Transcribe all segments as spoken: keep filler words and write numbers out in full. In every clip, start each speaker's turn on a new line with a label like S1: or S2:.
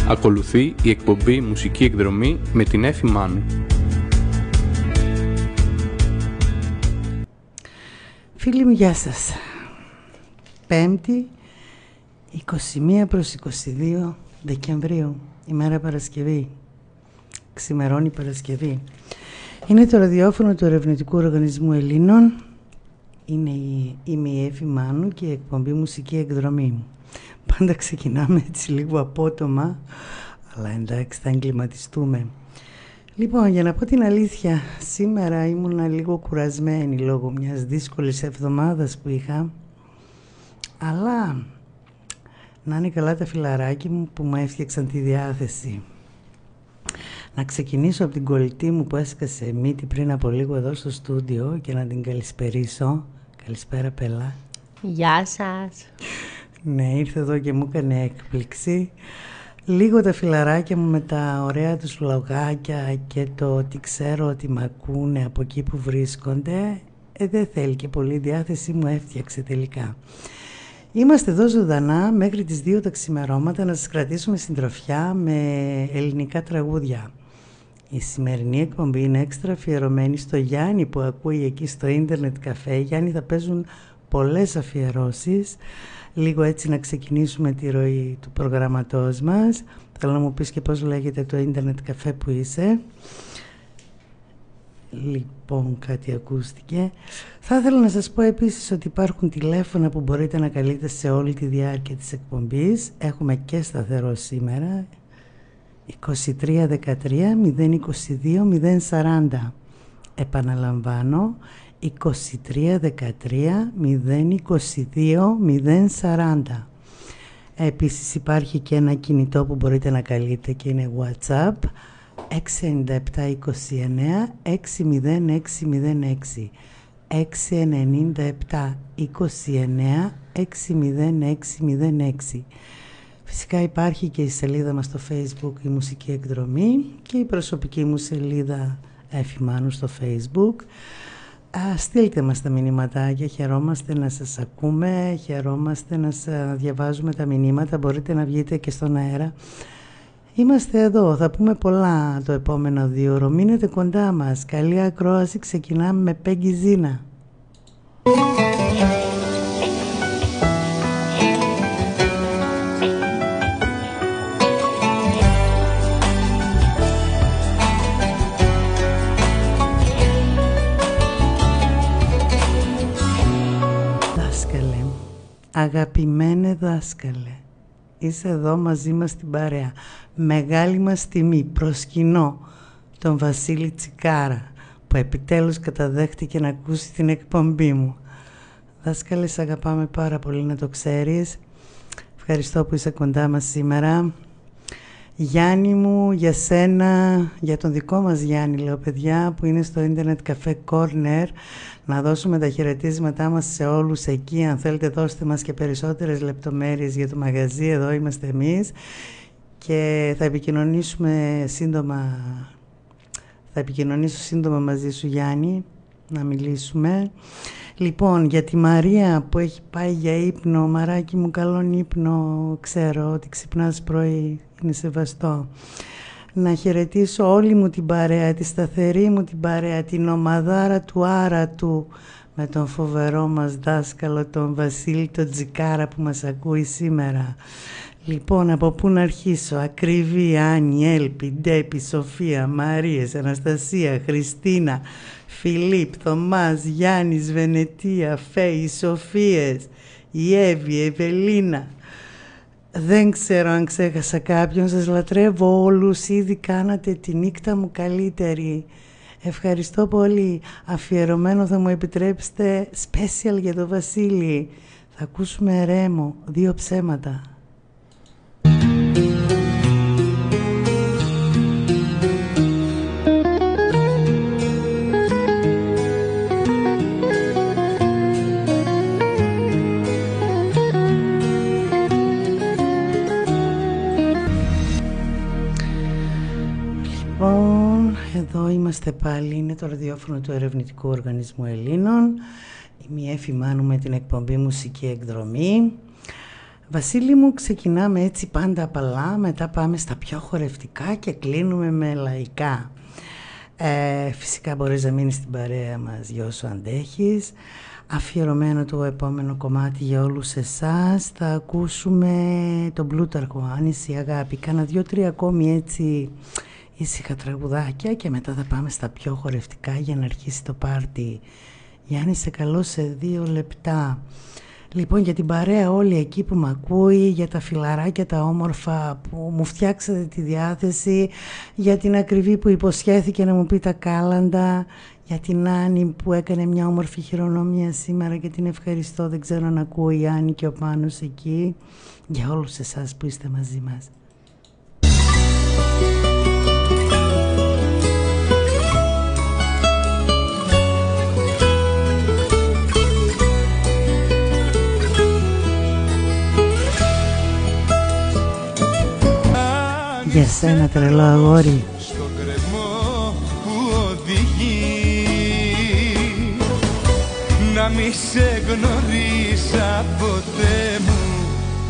S1: Ακολουθεί η εκπομπή Μουσική Εκδρομή με την Έφη Μάνου.
S2: Φίλοι μου, γεια σας. Πέμπτη, είκοσι μία προς είκοσι δύο Δεκεμβρίου, ημέρα Παρασκευή. Ξημερώνει Παρασκευή. Είναι το ραδιόφωνο του Ερευνητικού Οργανισμού Ελλήνων. Είναι η, είμαι η Έφη Μάνου και η εκπομπή Μουσική Εκδρομή. Πάντα ξεκινάμε έτσι λίγο απότομα, αλλά εντάξει, θα εγκληματιστούμε. Λοιπόν, για να πω την αλήθεια, σήμερα ήμουν λίγο κουρασμένη λόγω μιας δύσκολης εβδομάδας που είχα, αλλά να είναι καλά τα φιλαράκια μου που μου έφτιαξαν τη διάθεση. Να ξεκινήσω από την κολλητή μου που έσκασε μύτη πριν από λίγο εδώ στο στούντιο και να την καλησπερίσω. Καλησπέρα, Πελά.
S3: Γεια σας.
S2: Ναι, ήρθε εδώ και μου έκανε έκπληξη. Λίγο τα φιλαράκια μου με τα ωραία τους λογάκια και το ότι ξέρω ότι μ' ακούνε από εκεί που βρίσκονται, ε, δεν θέλει και πολύ διάθεση, μου έφτιαξε τελικά. Είμαστε εδώ ζωντανά μέχρι τις δύο τα ξημερώματα να σας κρατήσουμε συντροφιά με ελληνικά τραγούδια. Η σημερινή εκπομπή είναι έξτρα αφιερωμένη στο Γιάννη που ακούει εκεί στο ίντερνετ καφέ. Γιάννη, θα παίζουν πολλές αφιερώσεις. Λίγο έτσι να ξεκινήσουμε τη ροή του προγραμματός μας. Θέλω να μου πεις και πώς λέγεται το ίντερνετ καφέ που είσαι. Λοιπόν, κάτι ακούστηκε. Θα ήθελα να σας πω επίσης ότι υπάρχουν τηλέφωνα που μπορείτε να καλείτε σε όλη τη διάρκεια της εκπομπής. Έχουμε και σταθερό σήμερα. είκοσι τρία δεκατρία μηδέν είκοσι δύο μηδέν σαράντα. Επαναλαμβάνω, είκοσι τρία δεκατρία μηδέν είκοσι δύο μηδέν σαράντα. Επίσης υπάρχει και ένα κινητό που μπορείτε να καλείτε και είναι WhatsApp έξι εννιά επτά είκοσι εννέα έξι μηδέν έξι μηδέν έξι έξι εννιά επτά είκοσι εννέα έξι μηδέν έξι μηδέν έξι. Φυσικά υπάρχει και η σελίδα μας στο Facebook, η Μουσική Εκδρομή, και η προσωπική μου σελίδα Έφη Μάνου στο Facebook. Α, στείλτε μας τα μηνύματάκια, χαιρόμαστε να σας ακούμε, χαιρόμαστε να σας διαβάζουμε τα μηνύματα, μπορείτε να βγείτε και στον αέρα. Είμαστε εδώ, θα πούμε πολλά το επόμενο δύο ώρο, μείνετε κοντά μας. Καλή ακρόαση, ξεκινάμε με Πέγγι Ζίνα. Αγαπημένε δάσκαλε, είσαι εδώ μαζί μας στην παρέα. Μεγάλη μας τιμή, προσκυνώ τον Βασίλη Τσικάρα που επιτέλους καταδέχτηκε να ακούσει την εκπομπή μου. Δάσκαλε, σ' αγαπάμε πάρα πολύ, να το ξέρεις. Ευχαριστώ που είσαι κοντά μας σήμερα. Γιάννη μου, για σένα, για τον δικό μας Γιάννη, λέω παιδιά, που είναι στο Internet Cafe Corner, να δώσουμε τα χαιρετίσματά μας σε όλους εκεί. Αν θέλετε, δώστε μας και περισσότερες λεπτομέρειες για το μαγαζί. Εδώ είμαστε εμείς και θα επικοινωνήσουμε σύντομα. Θα επικοινωνήσω σύντομα μαζί σου, Γιάννη, να μιλήσουμε. Λοιπόν, για τη Μαρία που έχει πάει για ύπνο, μαράκι μου, καλόν ύπνο, ξέρω ότι ξυπνάς πρωί, είναι σεβαστό. Να χαιρετήσω όλη μου την παρέα, τη σταθερή μου την παρέα, την ομαδάρα του Άρατου, με τον φοβερό μας δάσκαλο, τον Βασίλη τον Τζικάρα που μας ακούει σήμερα. Λοιπόν, από πού να αρχίσω? Ακριβή, Άννη, Έλπη, Ντέπη, Σοφία, Μαρίες, Αναστασία, Χριστίνα, Φιλίπ, Θωμάς, Γιάννης, Βενετία, Φέη, Σοφίες, η Εύη, η Ευελίνα. Δεν ξέρω αν ξέχασα κάποιον, σας λατρεύω όλους, ήδη κάνατε τη νύχτα μου καλύτερη. Ευχαριστώ πολύ. Αφιερωμένο, θα μου επιτρέψετε, special για το Βασίλη. Θα ακούσουμε Ρέμο, δύο ψέματα. Εδώ είμαστε πάλι, είναι το ραδιόφωνο του Ερευνητικού Οργανισμού Ελλήνων. Είμαι η Έφη Μάνου με την εκπομπή Μουσική Εκδρομή. Βασίλη μου, ξεκινάμε έτσι πάντα απαλά, μετά πάμε στα πιο χορευτικά και κλείνουμε με λαϊκά. Ε, φυσικά μπορείς να μείνεις στην παρέα μας για όσο αντέχεις. Αφιερωμένο το επόμενο κομμάτι για όλους εσάς. Θα ακούσουμε τον Πλούταρχο, Άνηση Αγάπη. Κάνα δυο-τρία ακόμη έτσι ήσυχα τραγουδάκια και μετά θα πάμε στα πιο χορευτικά για να αρχίσει το πάρτι. Γιάννη, σε καλώ σε δύο λεπτά. Λοιπόν, για την παρέα όλη εκεί που μ' ακούει, για τα φιλαράκια τα όμορφα που μου φτιάξατε τη διάθεση, για την ακριβή που υποσχέθηκε να μου πει τα κάλαντα, για την Άννη που έκανε μια όμορφη χειρονομία σήμερα και την ευχαριστώ, δεν ξέρω αν ακούει η Άννη και ο Πάνος εκεί, για όλους εσάς που είστε μαζί μας. Για σένα τρελό αγόρι.
S4: Στον κρεμό που οδηγεί να μη σε γνωρίσα ποτέ μου.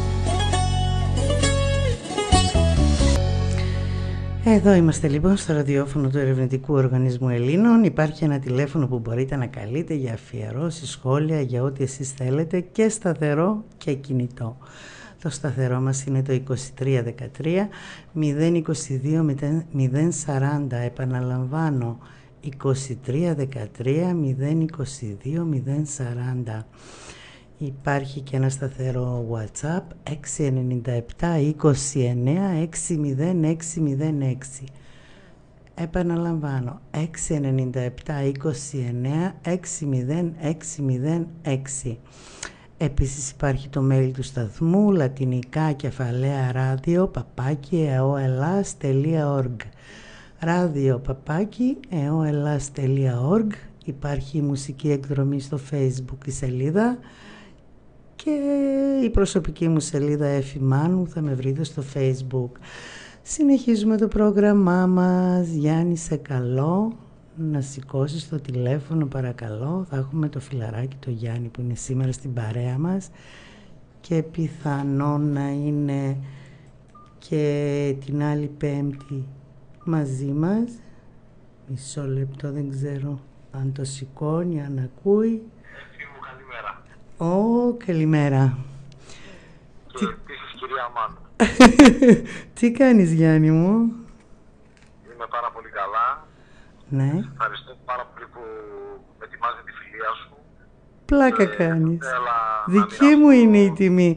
S2: Εδώ είμαστε λοιπόν στο ραδιόφωνο του Ερευνητικού Οργανισμού Ελλήνων. Υπάρχει ένα τηλέφωνο που μπορείτε να καλείτε για αφιερώσεις, σχόλια, για ό,τι εσείς θέλετε, και σταθερό και κινητό. Το σταθερό μας είναι το είκοσι τρία δεκατρία μηδέν είκοσι δύο μηδέν σαράντα. Επαναλαμβάνω, είκοσι τρία δεκατρία μηδέν είκοσι δύο μηδέν σαράντα. Υπάρχει και ένα σταθερό WhatsApp έξι εννιά επτά είκοσι εννέα έξι μηδέν έξι μηδέν έξι. Επαναλαμβάνω, έξι εννιά επτά είκοσι εννέα έξι μηδέν έξι μηδέν έξι. Επίσης υπάρχει το mail του σταθμού, λατινικά κεφαλαία ράδιο παπάκι εοελάς τελεία org. Ράδιο παπάκι εοελάς τελεία org. Υπάρχει η μουσική εκδρομή στο Facebook η σελίδα και η προσωπική μου σελίδα Εφη Μάνου, θα με βρείτε στο Facebook. Συνεχίζουμε το πρόγραμμά μας. Γιάννη, σε καλώ να σηκώσεις το τηλέφωνο παρακαλώ. Θα έχουμε το φιλαράκι το Γιάννη που είναι σήμερα στην παρέα μας και πιθανόν να είναι και την άλλη Πέμπτη μαζί μας. Μισό λεπτό, δεν ξέρω αν το σηκώνει, αν ακούει.
S5: Εφή μου, καλημέρα.
S2: Ω, καλημέρα.
S5: Και επίσης κυρία Μάνου.
S2: Τι κάνεις, Γιάννη μου?
S5: Είμαι πάρα πολύ καλά.
S2: Ναι.
S5: Ευχαριστώ πάρα πολύ που με ετοιμάζει τη φιλία σου.
S2: Πλάκα
S5: και
S2: κάνεις.
S5: Δική
S2: μου είναι η τιμή.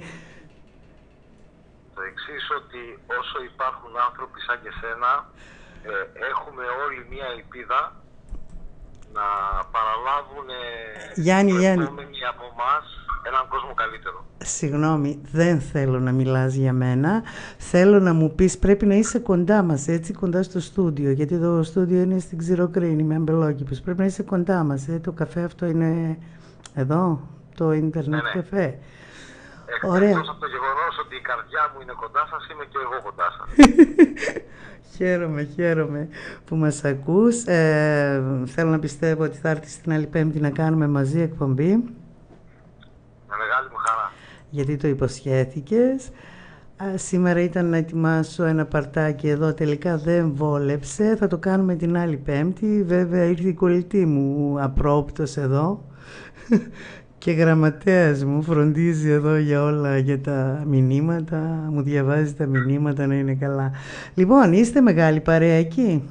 S5: Το εξής, ότι όσο υπάρχουν άνθρωποι σαν και σένα, ε, έχουμε όλοι μία ελπίδα να παραλάβουν
S2: Γιάννη, Γιάννη,
S5: από εμάς έναν κόσμο καλύτερο.
S2: Συγγνώμη, δεν θέλω να μιλάς για μένα. Θέλω να μου πεις, πρέπει να είσαι κοντά μας, έτσι, κοντά στο στούντιο, γιατί το στούντιο είναι στην Ξηροκρίνη με Αμπελόκηπους. Πρέπει να είσαι κοντά μας, ε. Το καφέ αυτό είναι εδώ, το ίντερνετ
S5: ναι, ναι.
S2: καφέ.
S5: Ωραία. Εκτός από το γεγονός ότι η καρδιά μου είναι κοντά σας, είμαι και εγώ κοντά σας.
S2: Χαίρομαι, χαίρομαι που μας ακούς. Ε, θέλω να πιστεύω ότι θα έρθεις την άλλη Πέμπτη να κάνουμε μαζί εκπομπή.
S5: Με μεγάλη μου χαρά.
S2: Γιατί το υποσχέθηκες. Α, σήμερα ήταν να ετοιμάσω ένα παρτάκι εδώ, τελικά δεν βόλεψε. Θα το κάνουμε την άλλη Πέμπτη. Βέβαια ήρθε η κολλητή μου απρόπτως εδώ και γραμματέας μου φροντίζει εδώ για όλα, για τα μηνύματα. Μου διαβάζει τα μηνύματα να είναι καλά. Λοιπόν, είστε μεγάλη παρέα εκεί?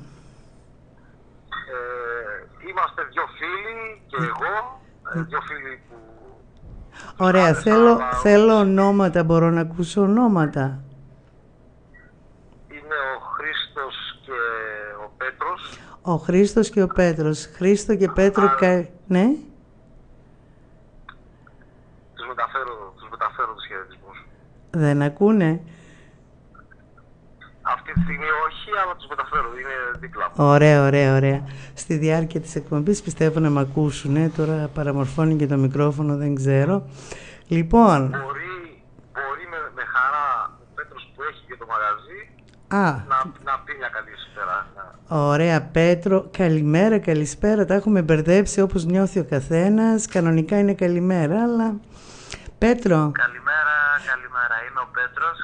S5: Ε, είμαστε δυο φίλοι και εγώ, ε, δυο φίλοι που...
S2: Ωραία, θέλω, θέλω ονόματα, μπορώ να ακούσω ονόματα?
S5: Είναι ο Χρήστος και ο Πέτρος.
S2: Ο Χρήστος και ο Πέτρος. Χρήστο και Πέτρο,
S5: Α,
S2: κα... ναι.
S5: Τους μεταφέρω, τους μεταφέρω τους χαιρετισμούς.
S2: Δεν ακούνε?
S5: Αυτή τη στιγμή όχι, αλλά τους μεταφέρω, είναι δίπλα μου.
S2: Ωραία, ωραία, ωραία. Στη διάρκεια της εκπομπής πιστεύω να μ' ακούσουνε. Τώρα παραμορφώνει και το μικρόφωνο, δεν ξέρω. Λοιπόν...
S5: Μπορεί, μπορεί με, με χαρά ο Πέτρος που έχει και το μαγαζί
S2: Α,
S5: να, να πει μια καλησπέρα.
S2: ωραία, Πέτρο. Καλημέρα, καλησπέρα. Τα έχουμε μπερδέψει όπως νιώθει ο καθένας. Κανονικά είναι καλημέρα, αλλά... Πέτρο.
S5: Καλημέρα, καλημέρα.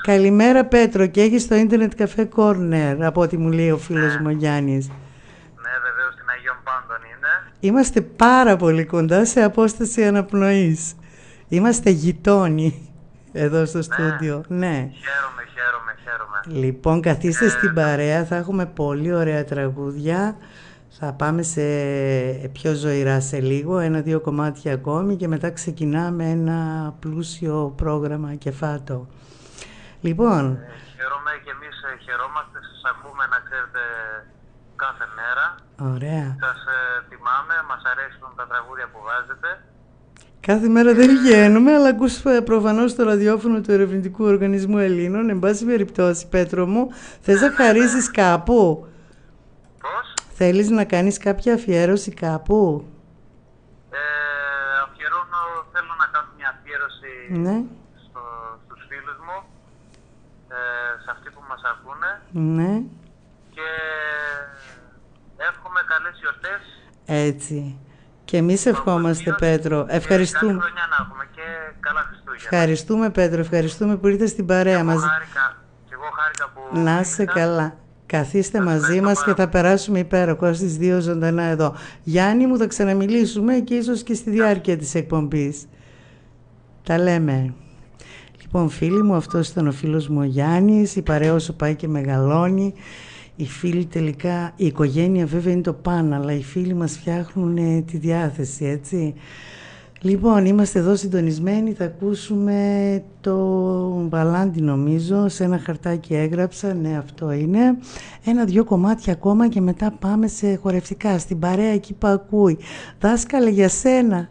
S2: Καλημέρα Πέτρο, και έχεις το ίντερνετ καφέ Corner, από ό,τι μου λέει ο φίλος
S5: Ναι.
S2: μου ο Γιάννης.
S5: Ναι, βεβαίως στην Αγίων Πάντων είναι.
S2: Είμαστε πάρα πολύ κοντά σε απόσταση αναπνοής. Είμαστε γειτόνι εδώ στο στούντιο. Ναι.
S5: Χαίρομαι, χαίρομαι, χαίρομαι.
S2: Λοιπόν, καθίστε
S5: Ε,
S2: στην παρέα, θα έχουμε πολύ ωραία τραγούδια. Θα πάμε σε πιο ζωηρά σε λίγο, ένα-δύο κομμάτια ακόμη και μετά ξεκινάμε ένα πλούσιο πρόγραμμα κεφάτο. Λοιπόν...
S5: Ε, χαίρομαι και εμείς ε, χαιρόμαστε, σας ακούμε να ξέρετε κάθε μέρα.
S2: Ωραία.
S5: Σας ε, τιμάμε, μας αρέσουν τα τραγούδια που βάζετε.
S2: Κάθε μέρα δεν βγαίνουμε, αλλά ακούς προφανώς το ραδιόφωνο του Ερευνητικού Οργανισμού Ελλήνων. Εν πάση περιπτώσει, Πέτρο μου, θες να χαρίσεις κάπου?
S5: Πώς?
S2: Θέλεις να κάνεις κάποια αφιέρωση κάπου?
S5: Ε, αφιερώνω, θέλω να κάνω μια αφιέρωση
S2: Ναι.
S5: στο, στους φίλους μου, ε, σε αυτοί που μας ακούνε,
S2: Ναι.
S5: και εύχομαι καλές γιορτές.
S2: Έτσι. Και εμείς ευχόμαστε, Πέτρο. Ευχαριστούμε.
S5: Καλή χρονιά να έχουμε και καλά Χριστούγεννα.
S2: Ευχαριστούμε, Πέτρο. Ευχαριστούμε που ήρθες στην παρέα μας.
S5: Χάρηκα, και εγώ χάρηκα που
S2: Να είσαι
S5: ήρθα.
S2: καλά. Καθίστε
S5: Σας
S2: μαζί
S5: ευχαριστώ
S2: μας και
S5: πάρα
S2: θα περάσουμε υπέροχα στις δύο ζωντανά εδώ. Γιάννη μου, θα ξαναμιλήσουμε και ίσως και στη διάρκεια της εκπομπής. Τα λέμε. Λοιπόν, φίλοι μου, αυτός ήταν ο φίλος μου ο Γιάννης. Η παρέα όσο πάει και μεγαλώνει. Οι φίλοι τελικά, η οικογένεια βέβαια είναι το πάνω, αλλά οι φίλοι μας φτιάχνουν ε, τη διάθεση, έτσι. Λοιπόν, είμαστε εδώ συντονισμένοι, θα ακούσουμε το Μπαλάντι νομίζω, σε ένα χαρτάκι έγραψα, ναι αυτό είναι. Ένα-δυο κομμάτια ακόμα και μετά πάμε σε χορευτικά, στην παρέα εκεί που ακούει. Δάσκαλε, για σένα.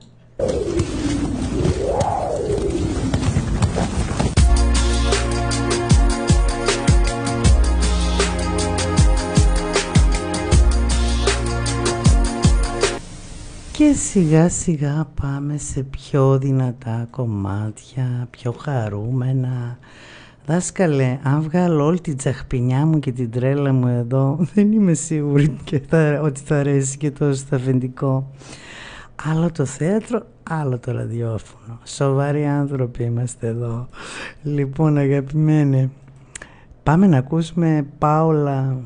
S2: Και σιγά σιγά πάμε σε πιο δυνατά κομμάτια, πιο χαρούμενα. Δάσκαλε, αν βγάλω όλη την τσαχπινιά μου και την τρέλα μου εδώ, δεν είμαι σίγουρη και θα, ότι θα αρέσει και τόσο στο αφεντικό. Άλλο το θέατρο, άλλο το ραδιόφωνο. Σοβαροί άνθρωποι είμαστε εδώ. Λοιπόν, αγαπημένε, πάμε να ακούσουμε Πάολα.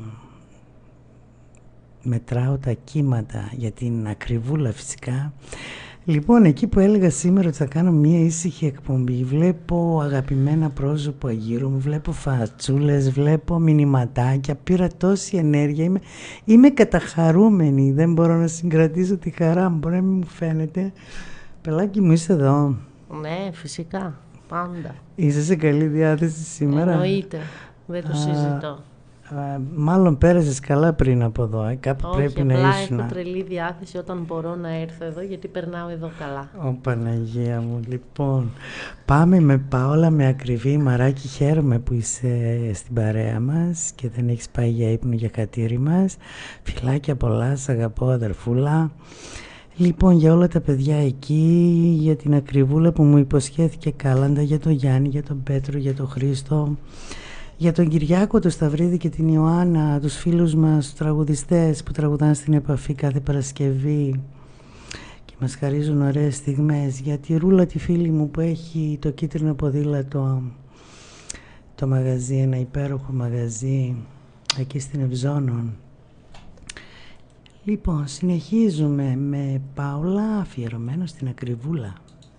S2: Μετράω τα κύματα για την Ακριβούλα φυσικά. Λοιπόν, εκεί που έλεγα σήμερα ότι θα κάνω μία ήσυχη εκπομπή, βλέπω αγαπημένα πρόσωπα γύρω μου, βλέπω φατσούλες, βλέπω μηνυματάκια, πήρα τόση ενέργεια, είμαι, είμαι καταχαρούμενη, δεν μπορώ να συγκρατήσω τη χαρά μου, μπορεί να μην μου φαίνεται. Πελάκι μου, είσαι εδώ?
S3: Ναι, φυσικά, πάντα.
S2: Είσαι σε καλή διάθεση σήμερα?
S3: Εννοείται, δεν το
S2: Α,
S3: συζητώ.
S2: Α, μάλλον πέρασες καλά πριν από εδώ, ε. Κάπου
S3: Όχι,
S2: πρέπει να
S3: απλά
S2: ήσουν.
S3: έχω τρελή διάθεση όταν μπορώ να έρθω εδώ, γιατί περνάω εδώ καλά.
S2: Ω Παναγία μου, λοιπόν, πάμε με Πάολα με ακριβή. Μαράκι, χαίρομαι που είσαι στην παρέα μας και δεν έχεις πάει για ύπνο για χατήρι μας. Φιλάκια πολλά, σ' αγαπώ αδερφούλα. Λοιπόν, για όλα τα παιδιά εκεί, για την Ακριβούλα που μου υποσχέθηκε κάλαντα, για τον Γιάννη, για τον Πέτρο, για τον Χρήστο, για τον Κυριάκο, τον Σταυρίδη και την Ιωάννα, τους φίλους μας, τους τραγουδιστές που τραγουδάνε στην Επαφή κάθε Παρασκευή και μας χαρίζουν ωραίες στιγμές. Για τη Ρούλα, τη φίλη μου που έχει το κίτρινο ποδήλατο, το μαγαζί, ένα υπέροχο μαγαζί εκεί στην Ευζώνων. Λοιπόν, συνεχίζουμε με Πάολα, αφιερωμένο στην Ακριβούλα.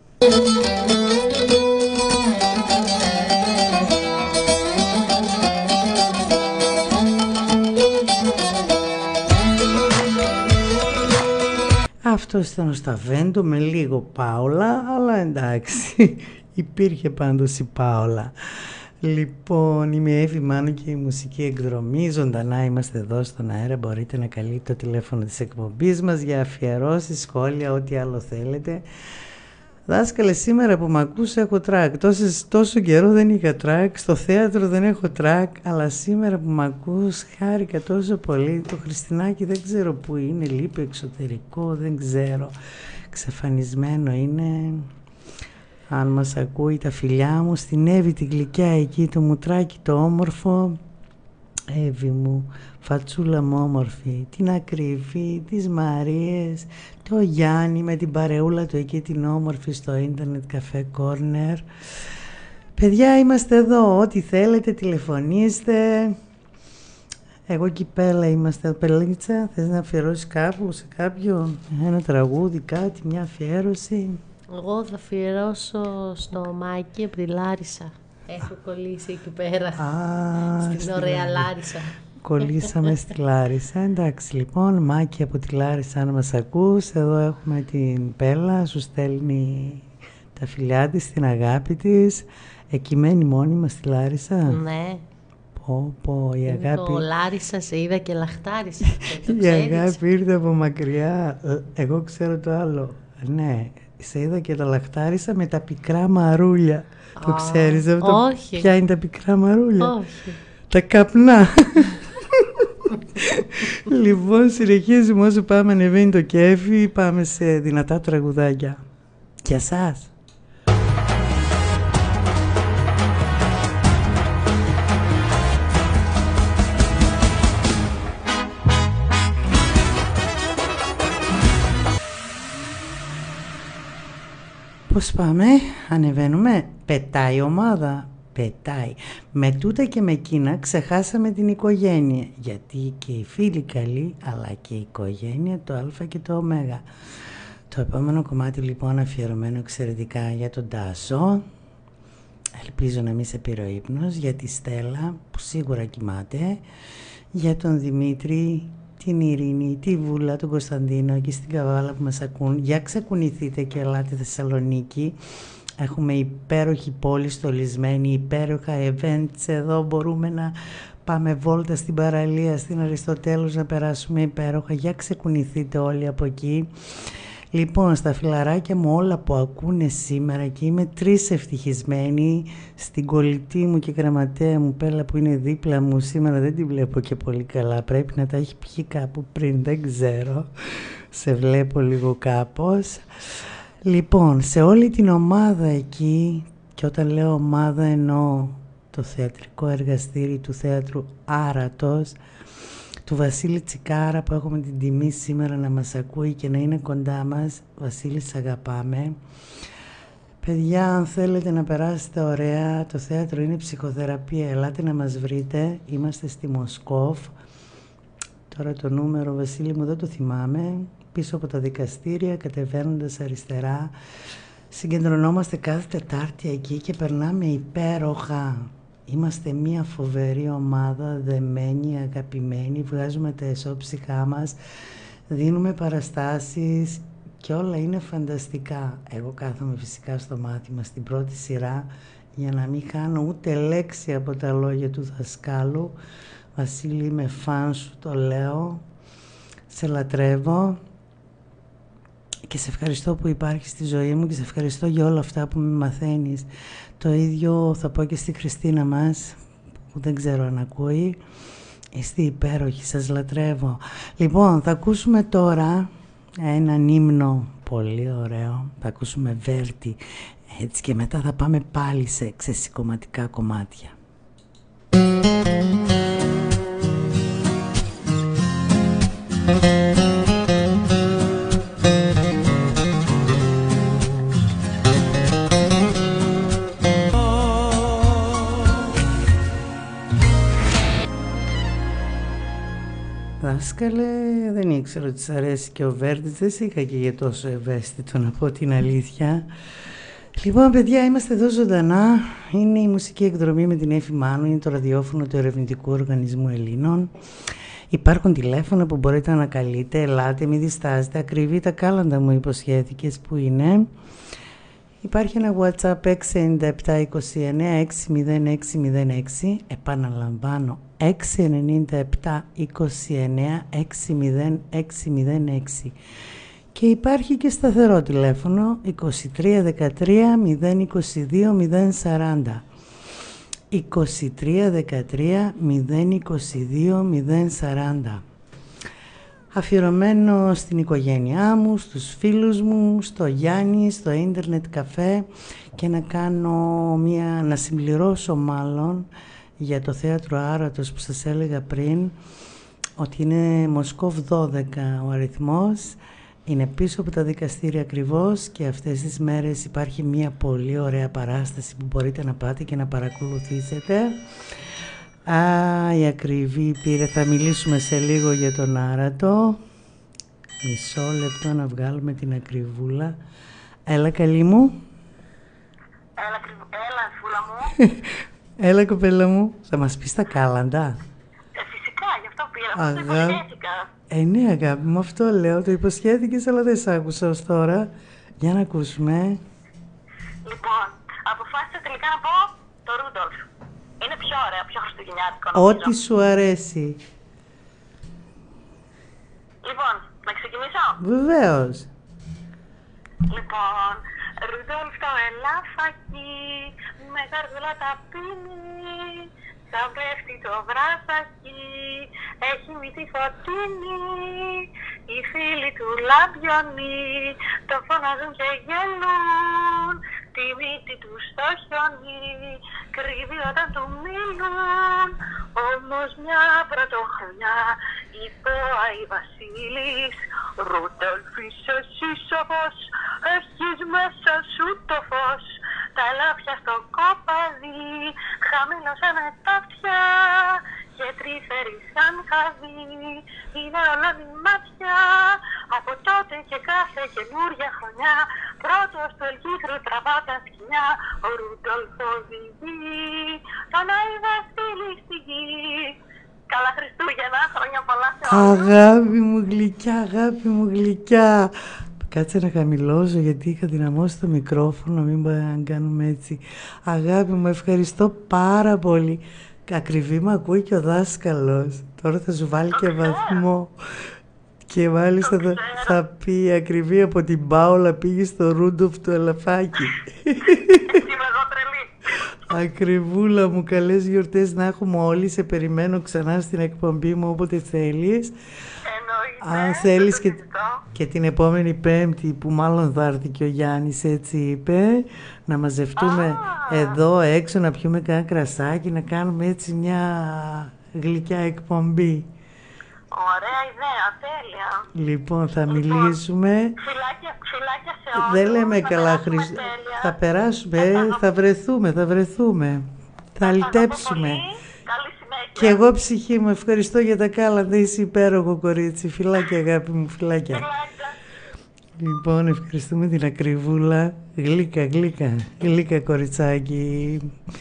S2: Αυτό ήταν ο Σταβέντο με λίγο Πάολα, αλλά εντάξει, υπήρχε πάντως η Πάολα. Λοιπόν, είμαι η Εύη Μάνου και η μουσική εκδρομή. Ζωντανά είμαστε εδώ στον αέρα. Μπορείτε να καλείτε το τηλέφωνο της εκπομπής μας για αφιερώσεις, σχόλια, ό,τι άλλο θέλετε. Δάσκαλε, σήμερα που με ακούς έχω τρακ. Τόσες, τόσο καιρό δεν είχα τρακ, στο θέατρο δεν έχω τρακ, αλλά σήμερα που με ακούς χάρηκα τόσο πολύ. Το Χριστινάκι δεν ξέρω που είναι, λείπει εξωτερικό, δεν ξέρω. Ξεφανισμένο είναι. Αν μας ακούει, τα φιλιά μου, στην Εύη την γλυκιά εκεί, το μουτράκι το όμορφο. Εύη μου, φατσούλα μου όμορφη, την Ακριβή, τις Μαρίες, το Γιάννη με την παρεούλα του εκεί την όμορφη στο ίντερνετ καφέ Corner. Παιδιά, είμαστε εδώ, ό,τι θέλετε, τηλεφωνήστε. Εγώ Κυπέλα είμαστε. Πελίτσα, θες να αφιερώσεις κάπου σε κάποιον ένα τραγούδι, κάτι, μια αφιέρωση?
S3: Εγώ θα αφιερώσω στο Μάκη από τη Λάρισα. Έχω κολλήσει εκεί πέρα.
S2: Α,
S3: στην
S2: στη
S3: ωραία
S2: Λάρισα.
S3: Λάρισα.
S2: Κολλήσαμε στη Λάρισα. Εντάξει, λοιπόν, Μάκη από τη Λάρισα, αν μας ακούς, εδώ έχουμε την Πέλα, σου στέλνει τα φιλιά της, την αγάπη της. Εκεί μένει μόνιμα στη Λάρισα.
S3: Ναι.
S2: Πω, πω, η αγάπη...
S3: Το Λάρισα σε είδα και λαχτάρισα. Το
S2: η
S3: ξέρεις?
S2: αγάπη ήρθε από μακριά. Εγώ ξέρω το άλλο. Ναι, σε είδα και τα λαχτάρισα με τα πικρά μαρούλια. Oh, το ξέρεις αυτό?
S3: Όχι.
S2: Ποια είναι τα πικρά μαρούλια?
S3: Όχι.
S2: Τα καπνά. Λοιπόν, συνεχίζουμε όσο πάμε, ανεβαίνει το κέφι, πάμε σε δυνατά τραγουδάκια. Για σας. Πώς πάμε, ανεβαίνουμε, πετάει η ομάδα, πετάει. Με τούτα και με εκείνα ξεχάσαμε την οικογένεια, γιατί και οι φίλοι καλοί, αλλά και η οικογένεια, το α και το ω. Το επόμενο κομμάτι λοιπόν αφιερωμένο εξαιρετικά για τον Τάσο, ελπίζω να μην σε πήρε ο ύπνος, για τη Στέλλα που σίγουρα κοιμάται, για τον Δημήτρη, την Ειρήνη, τη Βούλα, τον Κωνσταντίνο και στην Καβάλα που μας ακούν. Για ξεκουνηθείτε και ελάτε Θεσσαλονίκη. Έχουμε υπέροχη πόλη στολισμένη, υπέροχα events εδώ. Μπορούμε να πάμε βόλτα στην παραλία, στην Αριστοτέλους, να περάσουμε υπέροχα. Για ξεκουνηθείτε όλοι από εκεί. Λοιπόν, στα φιλαράκια μου όλα που ακούνε σήμερα, και είμαι τρεις ευτυχισμένη, στην κολλητή μου και γραμματέα μου Πέλα που είναι δίπλα μου, σήμερα δεν την βλέπω και πολύ καλά, πρέπει να τα έχει πιει κάπου πριν, δεν ξέρω, σε βλέπω λίγο κάπως. Λοιπόν, σε όλη την ομάδα εκεί, και όταν λέω ομάδα εννοώ το θεατρικό εργαστήρι του Θέατρου Άρατος, του Βασίλη Τσικάρα που έχουμε την τιμή σήμερα να μας ακούει και να είναι κοντά μας. Βασίλη, σ' αγαπάμε. Παιδιά, αν θέλετε να περάσετε ωραία, το θέατρο είναι ψυχοθεραπεία, ελάτε να μας βρείτε. Είμαστε στη Μοσκόφ. Τώρα το νούμερο, Βασίλη μου, δεν το θυμάμαι. Πίσω από τα δικαστήρια, κατεβαίνοντας αριστερά. Συγκεντρωνόμαστε κάθε Τετάρτη εκεί και περνάμε υπέροχα. Είμαστε μια φοβερή ομάδα, δεμένη, αγαπημένη, βγάζουμε τα εσώψυχά μας, δίνουμε παραστάσεις και όλα είναι φανταστικά. Εγώ κάθομαι φυσικά στο μάθημα στην πρώτη σειρά για να μην χάνω ούτε λέξη από τα λόγια του δασκάλου. Βασίλη, είμαι φαν σου, το λέω, σε λατρεύω και σε ευχαριστώ που υπάρχεις στη ζωή μου και σε ευχαριστώ για όλα αυτά που με μαθαίνεις. Το ίδιο θα πω και στη Χριστίνα μας, που δεν ξέρω αν ακούει. Είστε υπέροχοι, σας λατρεύω. Λοιπόν, θα ακούσουμε τώρα έναν ύμνο πολύ ωραίο. Θα ακούσουμε Βέρτη, έτσι, και μετά θα πάμε πάλι σε ξεσηκωματικά κομμάτια. Δάσκαλε, δεν ήξερα ότι σ' αρέσει και ο Βέρτης, δεν σε είχα και για τόσο ευαίσθητο, να πω την αλήθεια. Λοιπόν, παιδιά, είμαστε εδώ ζωντανά. Είναι η μουσική εκδρομή με την Έφη Μάνου, είναι το ραδιόφωνο του Ερευνητικού Οργανισμού Ελλήνων. Υπάρχουν τηλέφωνα που μπορείτε να ανακαλείτε, ελάτε, μην διστάζετε, ακριβή τα κάλαντα μου υποσχέθηκες που είναι. Υπάρχει ένα WhatsApp έξι εννιά επτά είκοσι εννέα έξι μηδέν έξι μηδέν έξι, επαναλαμβάνω έξι εννιά επτά είκοσι εννέα έξι μηδέν έξι μηδέν έξι, και υπάρχει και σταθερό τηλέφωνο είκοσι τρία δεκατρία μηδέν είκοσι δύο μηδέν σαράντα, είκοσι τρία δεκατρία μηδέν είκοσι δύο μηδέν σαράντα. Αφιερωμένο στην οικογένειά μου, στους φίλους μου, στο Γιάννη, στο ίντερνετ καφέ, και να κάνω μια, να συμπληρώσω μάλλον για το Θέατρο Άρατος που σας έλεγα πριν, ότι είναι Μοσκόφ δώδεκα ο αριθμός. Είναι πίσω από τα δικαστήρια ακριβώς και αυτές τις μέρες υπάρχει μια πολύ ωραία παράσταση που μπορείτε να πάτε και να παρακολουθήσετε. Α, η Ακριβή πήρε, θα μιλήσουμε σε λίγο για τον Άρατο. Μισό λεπτό να βγάλουμε την Ακριβούλα. Έλα καλή μου.
S6: Έλα, έλα φούλα μου.
S2: Έλα κοπέλα μου. Θα μας πεις τα κάλαντα?
S6: Ε, φυσικά, γι' αυτό πήρα. Αυτό
S2: Αγάπη.
S6: υποσχέθηκα.
S2: Ε, ναι αγάπη μου, αυτό λέω. Το υποσχέθηκες αλλά δεν σ' άκουσα ως τώρα. Για να ακούσουμε.
S6: Λοιπόν, αποφάσισα τελικά να πω το Ρούντολφ. Είναι πιο ωραίο, πιο χριστουγεννιάτικο νομίζω.
S2: Ό,τι σου αρέσει.
S6: Λοιπόν, να ξεκινήσω.
S2: Βεβαίως.
S6: Λοιπόν, Ρούντολφ το ελάφακι, με καρδούλα τα πίνει, σαν πέφτει το βράσακι, έχει μύτη φωτίνη, οι φίλοι του λαμπιονί, το φωνάζουν και γελούν, τη μύτη του στο χιόνι, κρύβει όταν του μιλούν, όμως μια πρωτοχρονιά είπε ο Άι Βασίλης, Ρούντολφ είσαι εσύ σοφός, έχεις μέσα σου το φως, τα ελάφια στο κόπαδι, χαμηλώσανε τα αυτιά και τρυφερή σαν χαδί, είναι όλα μη μάτια, από τότε και κάθε καινούρια χρονιά, πρώτος του ελκύθρου τραβά τα σκοινιά, ο Ρούντολφ οδηγεί τον Άι Βασίλη στη γη. Καλά Χριστούγεννα, χρόνια πολλά σε όλους.
S2: Αγάπη μου γλυκιά, αγάπη μου γλυκιά. Κάτσε να χαμηλώσω γιατί είχα δυναμώσει το μικρόφωνο, μην πα- κάνουμε έτσι. Αγάπη μου, ευχαριστώ πάρα πολύ. Ακριβή μου ακούει και ο δάσκαλος. Τώρα θα σου βάλει και βαθμό. Και μάλιστα θα, θα πει Ακριβή από την Πάολα πήγε στο Ρούντολφ του ελαφάκι.
S6: Είμαι εδώ τρελή.
S2: Ακριβούλα μου, καλές γιορτές να έχουμε όλοι. Σε περιμένω ξανά στην εκπομπή μου όποτε θέλεις.
S6: Εννοείται.
S2: Αν θέλεις
S6: το
S2: και,
S6: συζητώ.
S2: και την επόμενη Πέμπτη που μάλλον θα έρθει και ο Γιάννης, έτσι είπε, να μαζευτούμε
S6: Α.
S2: εδώ έξω, να πιούμε κανένα κρασάκι, να κάνουμε έτσι μια γλυκιά εκπομπή.
S6: Ωραία ιδέα, τέλεια.
S2: Λοιπόν, θα
S6: Λοιπόν,
S2: μιλήσουμε.
S6: Φιλάκια, φιλάκια σε όλους.
S2: Δεν λέμε
S6: θα
S2: καλά,
S6: περάσουμε
S2: Χριστ...
S6: τέλεια.
S2: θα περάσουμε,
S6: Θα
S2: ε,
S6: τα-
S2: θα βρεθούμε, θα βρεθούμε. Θα
S6: Σας αγαπώ
S2: λυτέψουμε.
S6: πολύ. Καλή συνέχεια.
S2: Και εγώ ψυχή μου, ευχαριστώ για τα κάλαντα, είσαι υπέροχο κορίτσι. Φιλάκια αγάπη μου, φιλάκια.
S6: Φιλάκια.
S2: Λοιπόν, ευχαριστούμε την Ακριβούλα. Γλύκα, γλύκα, γλύκα κοριτσάκι.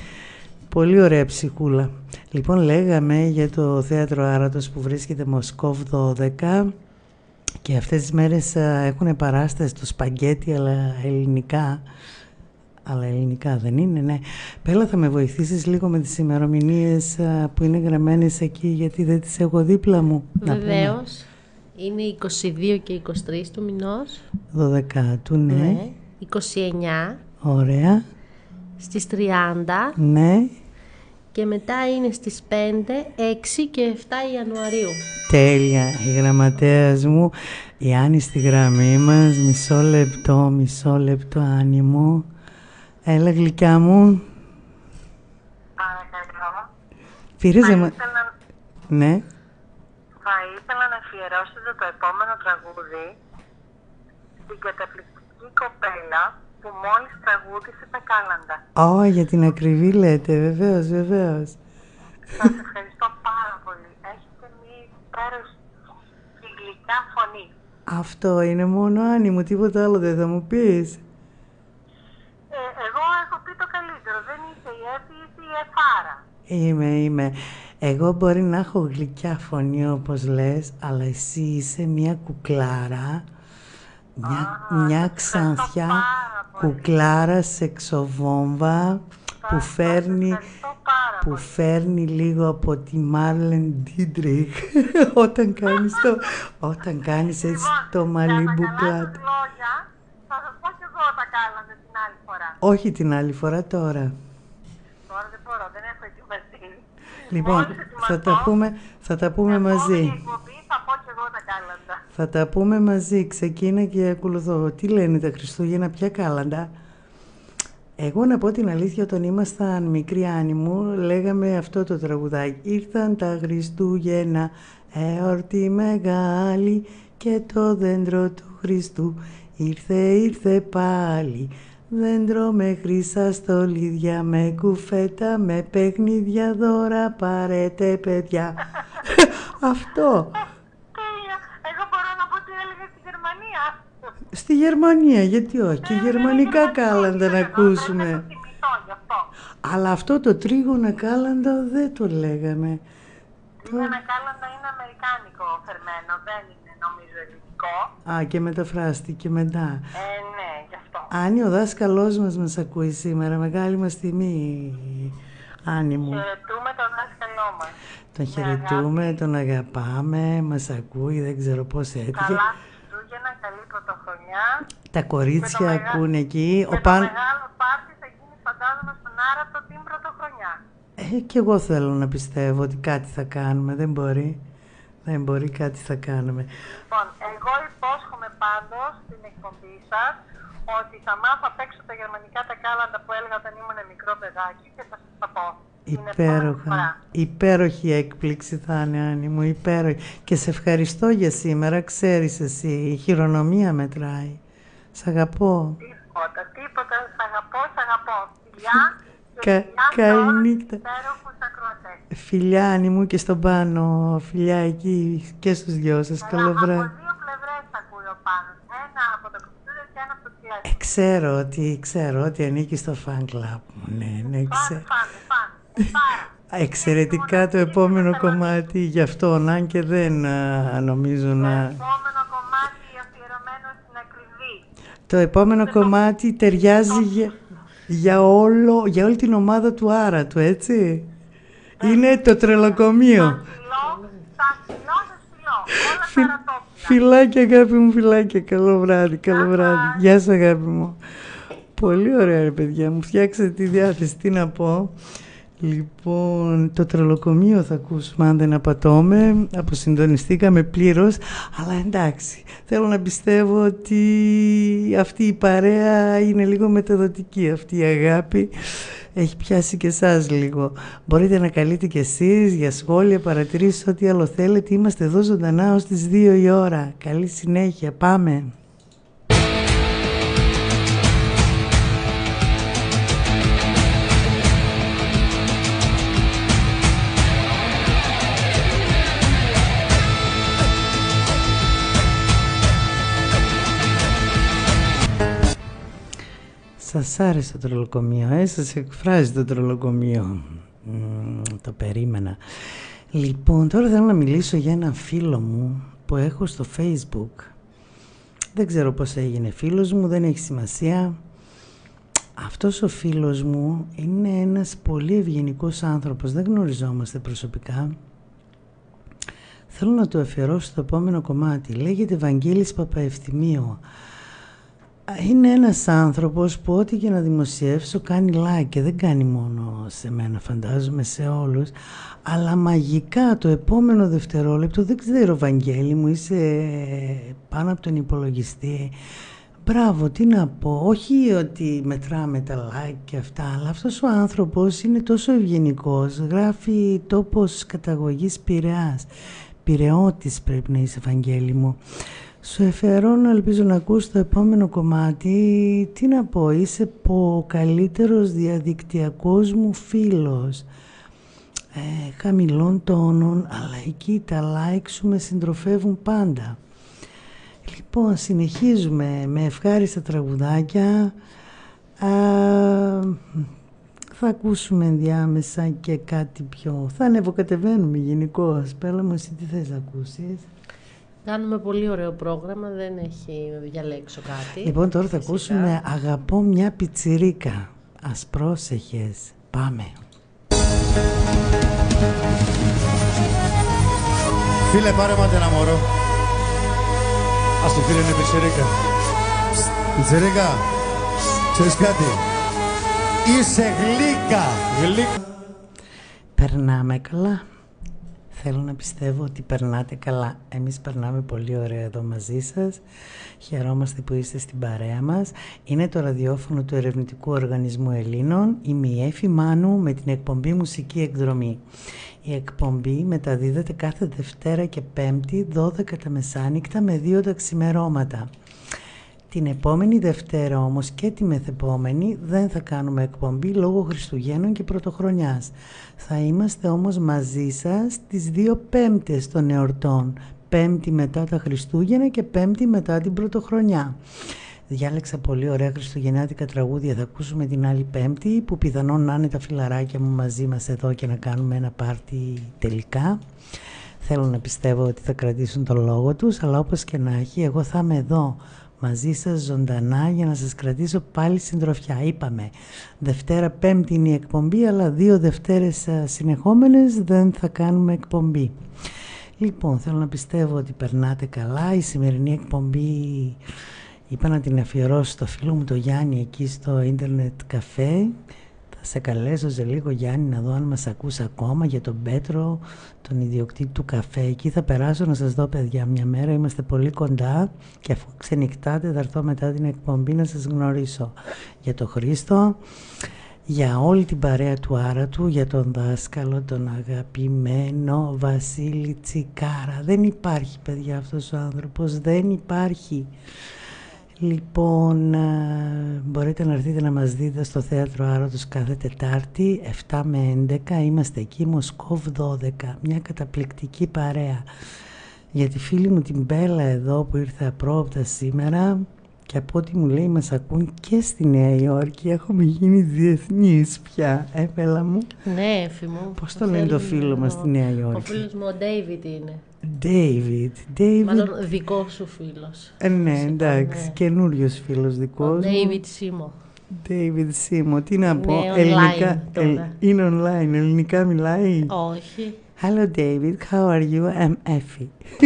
S2: Πολύ ωραία ψυχούλα. Λοιπόν, λέγαμε για το Θέατρο Άρατος που βρίσκεται Μοσκόβ δώδεκα και αυτές τις μέρες έχουν παράσταση το σπαγκέτι, αλλά ελληνικά. Αλλά ελληνικά δεν είναι, ναι. Πέλα, θα με βοηθήσεις λίγο με τις ημερομηνίες α, που είναι γραμμένες εκεί, γιατί δεν τις έχω δίπλα μου. Να πούμε.
S3: Βεβαίως. Είναι είκοσι δύο και είκοσι τρία του μηνός.
S2: δωδεκάτου, ναι.
S3: Ναι. είκοσι εννιά
S2: Ωραία.
S3: στις τριάντα
S2: Ναι.
S3: και μετά είναι στις πέντε, έξι και επτά Ιανουαρίου.
S2: Τέλεια. Η γραμματέας μου, η Άννη στη γραμμή μας. Μισό λεπτό, μισό λεπτό, Άννη μου. Έλα γλυκιά μου.
S6: Παρακαλώ.
S2: Πήρες
S6: Θα
S2: να...
S6: ήθελα,
S2: Ναι.
S6: θα ήθελα να αφιερώσετε το επόμενο τραγούδι στην καταπληκτική κοπέλα που μόλις τραγούδισε τα κάλαντα.
S2: Ω, για την Ακριβή λέτε, βεβαίως, βεβαίως.
S6: Σας ευχαριστώ πάρα πολύ. Έχετε μια υπέροχη και γλυκιά φωνή.
S2: Αυτό είναι μόνο, Άννη μου, τίποτα άλλο δεν θα μου πεις.
S6: Ε, εγώ έχω πει το καλύτερο. Δεν είσαι η Εφη, είσαι η Εφάρα.
S2: Είμαι, είμαι. Εγώ μπορεί να έχω γλυκιά φωνή όπως λες, αλλά εσύ είσαι μια κουκλάρα, μια,
S6: Α,
S2: μια
S6: σας ευχαριστώ
S2: ξανθιά
S6: πάρα πολύ.
S2: κουκλάρα σεξοβόμβα που
S6: Σας
S2: φέρνει,
S6: ευχαριστώ πάρα
S2: που
S6: πολύ.
S2: φέρνει λίγο από τη Μάρλεν Ντίντριχ όταν κάνεις το, όταν κάνεις έτσι το μαλλί
S6: για τα καλά
S2: μπουκλάτ.
S6: σας λόγια, θα σας πω και εγώ τα κάλαντα την άλλη φορά.
S2: Όχι την άλλη φορά, τώρα.
S6: Τώρα δεν μπορώ, δεν έχω ετοιμαστεί.
S2: Λοιπόν,
S6: Μόλις
S2: θα τα
S6: ετοιμαστώ,
S2: πούμε, θα τα πούμε
S6: επόμενη
S2: μαζί.
S6: εκπομπή θα πω και εγώ τα κάλαντα.
S2: Θα τα πούμε μαζί. Ξεκίνα και ακολουθώ. Τι λένε τα Χριστούγεννα, ποια κάλαντα? Εγώ να πω την αλήθεια, όταν ήμασταν μικροί, Άννη μου, λέγαμε αυτό το τραγουδάκι. Ήρθαν τα Χριστούγεννα, εορτή μεγάλη και το δέντρο του Χριστού. Ήρθε, ήρθε πάλι. Δεν τρώμε χρυσά στολίδια, με κουφέτα, με παιχνίδια, δώρα πάρετε παιδιά. Αυτό.
S6: Εγώ μπορώ να πω τι έλεγα στη Γερμανία.
S2: Στη Γερμανία, γιατί όχι, και γερμανικά κάλαντα να ακούσουμε. Αλλά αυτό το τρίγωνα κάλαντα δεν το λέγαμε.
S6: Τρίγωνα κάλαντα είναι αμερικάνικο φερμένο, δεν είναι νομίζω ελληνικό.
S2: Α, και μεταφράστηκε μετά.
S6: Ε, ναι, γι' αυτό.
S2: Άννη, ο δάσκαλός μας μας ακούει σήμερα, μεγάλη μας τιμή, Άννη μου.
S6: Χαιρετούμε τον δάσκαλό μας.
S2: Τον χαιρετούμε, τον αγαπάμε, μας ακούει, δεν ξέρω πώς έτυχε.
S6: Καλά Χριστούγεννα, καλή πρωτοχρονιά.
S2: Τα κορίτσια ακούνε εκεί.
S6: Και
S2: ο
S6: το
S2: Παν...
S6: μεγάλο πάρτι θα γίνει φαντάζομαι στον Άρατο την πρωτοχρονιά.
S2: Ε, και εγώ θέλω να πιστεύω ότι κάτι θα κάνουμε, δεν μπορεί. Δεν μπορεί, κάτι θα κάνουμε.
S6: Λοιπόν, εγώ υπόσχομαι πάντως στην εκπομπή σας ότι θα μάθω απ' έξω τα γερμανικά τα κάλαντα που έλεγα όταν ήμουν μικρό παιδάκι και θα σας τα πω.
S2: Υπέροχα. Υπέροχη έκπληξη θα είναι, Άννη μου, υπέροχη. Και σε ευχαριστώ για σήμερα, ξέρεις εσύ, η χειρονομία μετράει. Σ' αγαπώ.
S6: Τίποτα, τίποτα, σ' αγαπώ, σ' αγαπώ. Φιλιά και
S2: Κα,
S6: φιλιά σε όλους
S2: νύχτα.
S6: τους υπέροχους ακροατές.
S2: Φιλιά, Άννη μου, και στον Πάνο, φιλιά εκεί και στους δυο σας. Καλό βράδυ.
S6: Από δύο πλευρές ακούει ο Πάνος. Ένα από το κομπιούτερ και ένα από το τηλέφωνο.
S2: Ε, ξέρω ότι, ξέρω ότι ανήκει στο fan club μου. Ναι, ναι, ξέρω.
S6: Φάνε, φάνε, φάνε.
S2: Εξαιρετικά το επόμενο κομμάτι για αυτόν, αν και δεν α, νομίζω
S6: Το
S2: να...
S6: επόμενο κομμάτι αφιερωμένο στην ακριβή.
S2: Το επόμενο κομμάτι ταιριάζει για, για, όλο, για όλη την ομάδα του Άρατου, έτσι. Είναι το τρελοκομείο.
S6: Τα φιλό, τα φιλό, τα φιλό. Όλα
S2: Φι,
S6: τα ρατόπουλα.
S2: φιλάκια, αγάπη μου, φιλάκια. Καλό βράδυ, καλό βράδυ. Γεια σας, αγάπη μου. Πολύ ωραία, ρε παιδιά μου. Φτιάξατε τη διάθεση, τι να πω. Λοιπόν, το τρελοκομείο θα ακούσουμε, αν δεν απατώμε. Αποσυντονιστήκαμε πλήρως. Αλλά εντάξει, θέλω να πιστεύω ότι αυτή η παρέα είναι λίγο μεταδοτική. Αυτή η αγάπη έχει πιάσει και εσάς λίγο. Μπορείτε να καλείτε και εσείς για σχόλια, παρατηρήσεις, ό,τι άλλο θέλετε. Είμαστε εδώ ζωντανά ως τις δύο η ώρα. Καλή συνέχεια, πάμε. Σας άρεσε το τρελοκομείο, ε? Σας εκφράζει το τρελοκομείο. Mm, το περίμενα. Λοιπόν, τώρα θέλω να μιλήσω για έναν φίλο μου που έχω στο Facebook. Δεν ξέρω πώς έγινε φίλος μου, δεν έχει σημασία. Αυτός ο φίλος μου είναι ένας πολύ ευγενικός άνθρωπος, δεν γνωριζόμαστε προσωπικά. Θέλω να του αφιερώσω το επόμενο κομμάτι. Λέγεται Βαγγέλης Παπαευθυμίου. Είναι ένας άνθρωπος που ό,τι και να δημοσιεύσω κάνει like και δεν κάνει μόνο σε μένα, φαντάζομαι σε όλους, αλλά μαγικά το επόμενο δευτερόλεπτο, δεν ξέρω Βαγγέλη μου, είσαι πάνω από τον υπολογιστή, μπράβο, τι να πω, όχι ότι μετράμε τα like και αυτά, αλλά αυτός ο άνθρωπος είναι τόσο ευγενικός, γράφει τόπος καταγωγής Πειραιάς, Πειραιώτης πρέπει να είσαι Βαγγέλη μου. Σου εφερώνω, ελπίζω να ακούς το επόμενο κομμάτι. Τι να πω, είσαι ο καλύτερος διαδικτυακός μου φίλος. Ε, χαμηλών τόνων, αλλά εκεί τα like σου με συντροφεύουν πάντα. Λοιπόν, συνεχίζουμε με ευχάριστα τραγουδάκια. Α, θα ακούσουμε ενδιάμεσα και κάτι πιο... Θα ανεβοκατεβαίνουμε γενικώς. Πέλα μου, εσύ τι θες να ακούσεις?
S3: Κάνουμε πολύ ωραίο πρόγραμμα, δεν έχει να διαλέξω κάτι.
S2: Λοιπόν, τώρα θα φυσικά ακούσουμε «Αγαπώ μια πιτσιρίκα». Ας πρόσεχες. Πάμε.
S7: Φίλε, πάρε μάτε ένα μωρό. Ας το φίλε είναι πιτσιρίκα. Πιτσιρίκα, ξέρεις κάτι? Είσαι γλύκα. Γλύκα.
S2: Περνάμε καλά. Θέλω να πιστεύω ότι περνάτε καλά. Εμείς περνάμε πολύ ωραία εδώ μαζί σας. Χαιρόμαστε που είστε στην παρέα μας. Είναι το ραδιόφωνο του Ερευνητικού Οργανισμού Ελλήνων. Είμαι η Έφη Μάνου με την εκπομπή Μουσική Εκδρομή. Η εκπομπή μεταδίδεται κάθε Δευτέρα και Πέμπτη, δώδεκα τα μεσάνυχτα με δύο τα ξημερώματα. Την επόμενη Δευτέρα όμως και τη μεθεπόμενη δεν θα κάνουμε εκπομπή λόγω Χριστουγέννων και Πρωτοχρονιάς. Θα είμαστε όμως μαζί σας τις δύο Πέμπτες των εορτών. Πέμπτη μετά τα Χριστούγεννα και Πέμπτη μετά την Πρωτοχρονιά. Διάλεξα πολύ ωραία χριστουγεννιάτικα τραγούδια. Θα ακούσουμε την άλλη Πέμπτη, που πιθανόν να είναι τα φιλαράκια μου μαζί μας εδώ και να κάνουμε ένα πάρτι τελικά. Θέλω να πιστεύω ότι θα κρατήσουν τον λόγο τους, αλλά όπως και να έχει, εγώ θα είμαι εδώ μαζί σας ζωντανά για να σας κρατήσω πάλι συντροφιά. Είπαμε, Δευτέρα Πέμπτη είναι η εκπομπή, αλλά δύο Δευτέρες συνεχόμενες δεν θα κάνουμε εκπομπή. Λοιπόν, θέλω να πιστεύω ότι περνάτε καλά. Η σημερινή εκπομπή είπα να την αφιερώσω στο φίλο μου το Γιάννη εκεί στο ίντερνετ καφέ. Θα σε καλέσω σε λίγο, Γιάννη, να δω αν μας ακούς ακόμα, για τον Πέτρο, τον ιδιοκτήτη του καφέ. Εκεί θα περάσω να σας δω, παιδιά, μια μέρα. Είμαστε πολύ κοντά και αφού ξενυχτάτε θα έρθω μετά την εκπομπή να σας γνωρίσω. Για τον Χρήστο, για όλη την παρέα του Άρατου, για τον δάσκαλο, τον αγαπημένο Βασίλη Τσικάρα. Δεν υπάρχει, παιδιά, αυτός ο άνθρωπος, δεν υπάρχει. Λοιπόν, μπορείτε να έρθετε να μας δείτε στο Θέατρο Άρατος κάθε Τετάρτη εφτά με έντεκα. Είμαστε εκεί, Μοσκόβ δώδεκα. Μια καταπληκτική παρέα. Για τη φίλη μου την Μπέλα εδώ που ήρθε απρόοπτα σήμερα, και από ό,τι μου λέει μας ακούν και στη Νέα Υόρκη. Έχουμε γίνει διεθνείς πια, ε Μπέλα μου.
S3: Ναι, έφη μου.
S2: Πώς το λένε το φίλο μας στη Νέα Υόρκη?
S3: Ο φίλος μου ο Ντέιβιτ είναι.
S2: David, David.
S3: Μάλλον δικό σου φίλος.
S2: Ε, ναι, εντάξει, ναι. Καινούριος φίλος δικός
S3: ο
S2: μου.
S3: David Σίμο.
S2: David Σίμο, τι να πω,
S3: ναι,
S2: ελληνικά,
S3: ε,
S2: είναι online, ελληνικά μιλάει?
S3: Όχι.
S2: Hello David, how are you? I'm Effie.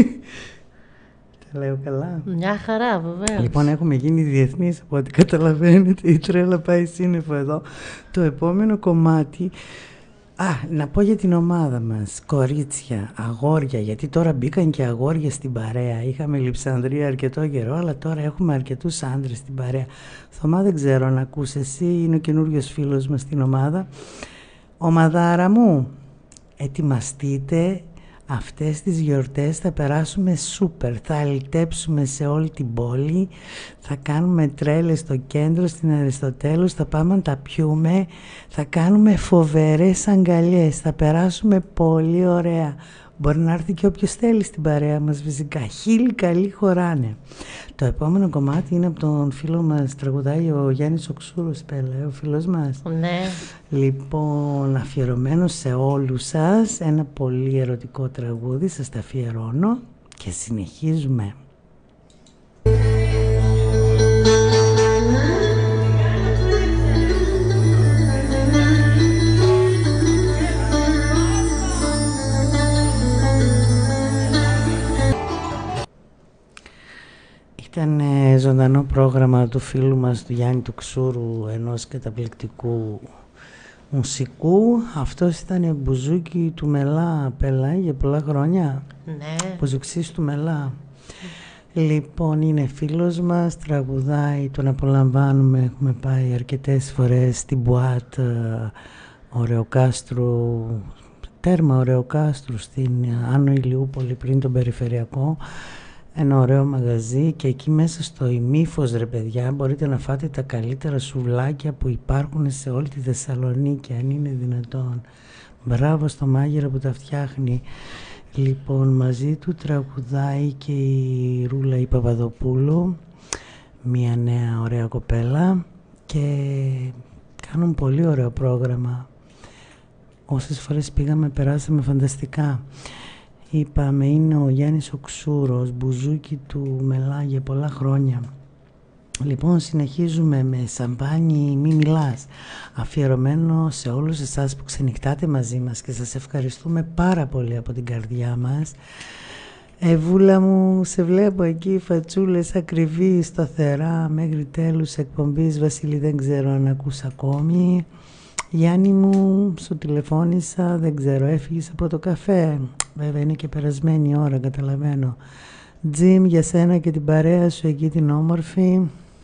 S2: Τα λέω καλά?
S3: Μια χαρά, βεβαίως.
S2: Λοιπόν, έχουμε γίνει διεθνείς από ό,τι καταλαβαίνετε, η τρέλα πάει σύννεφο εδώ. Το επόμενο κομμάτι, α, να πω για την ομάδα μας, κορίτσια, αγόρια, γιατί τώρα μπήκαν και αγόρια στην παρέα. Είχαμε Λειψανδρία αρκετό καιρό, αλλά τώρα έχουμε αρκετούς άντρες στην παρέα. Θωμά, δεν ξέρω αν ακούς εσύ, είναι ο καινούριος φίλος μας στην ομάδα. Ομαδάρα μου, ετοιμαστείτε. Αυτές τις γιορτές θα περάσουμε σούπερ, θα αλυτέψουμε σε όλη την πόλη, θα κάνουμε τρέλες στο κέντρο, στην Αριστοτέλους, θα πάμε να τα πιούμε, θα κάνουμε φοβερές αγκαλιές, θα περάσουμε πολύ ωραία. Μπορεί να έρθει και όποιος θέλει στην παρέα μας, φυσικά. Χίλιοι καλοί χωράνε. Το επόμενο κομμάτι είναι από τον φίλο μας, τραγουδάει ο Γιάννης ο Ξούρος, Πέλε, ο φίλος μας.
S3: Ναι.
S2: Λοιπόν, αφιερωμένο σε όλους σας, ένα πολύ ερωτικό τραγούδι, σας τα αφιερώνω και συνεχίζουμε. Ήταν ζωντανό πρόγραμμα του φίλου μας του Γιάννη του Ξούρου, ενός καταπληκτικού μουσικού. Αυτός ήταν μπουζούκι του Μελά, Πέλα, για πολλά χρόνια.
S3: Ναι.
S2: Μπουζουξής του Μελά. Λοιπόν, είναι φίλος μας, τραγουδάει, τον απολαμβάνουμε. Έχουμε πάει αρκετές φορές στην Μπουάτ Ωρεοκάστρου, τέρμα Ωρεοκάστρου, στην Άνω Ηλιούπολη, πριν τον Περιφερειακό. Ένα ωραίο μαγαζί και εκεί μέσα στο ημίφος, ρε παιδιά, μπορείτε να φάτε τα καλύτερα σουβλάκια που υπάρχουν σε όλη τη Θεσσαλονίκη, αν είναι δυνατόν. Μπράβο στο μάγειρα που τα φτιάχνει. Λοιπόν, μαζί του τραγουδάει και η Ρούλα η Παπαδοπούλου, μια νέα ωραία κοπέλα, και κάνουν πολύ ωραίο πρόγραμμα. Όσες φορές πήγαμε περάσαμε φανταστικά. Είπαμε, είναι ο Γιάννης ο Ξούρος, μπουζούκι του Μελά για πολλά χρόνια. Λοιπόν, συνεχίζουμε με σαμπάνι μη μιλάς, αφιερωμένο σε όλους εσάς που ξενυχτάτε μαζί μας και σας ευχαριστούμε πάρα πολύ από την καρδιά μας. Εβούλα μου, σε βλέπω εκεί, φατσούλες ακριβή, σταθερά, μέχρι τέλους εκπομπής. Βασίλη, δεν ξέρω αν ακούς ακόμη. Γιάννη μου, σου τηλεφώνησα, δεν ξέρω, έφυγες από το καφέ. Βέβαια είναι και περασμένη η ώρα, καταλαβαίνω. Τζιμ, για σένα και την παρέα σου εκεί την όμορφη.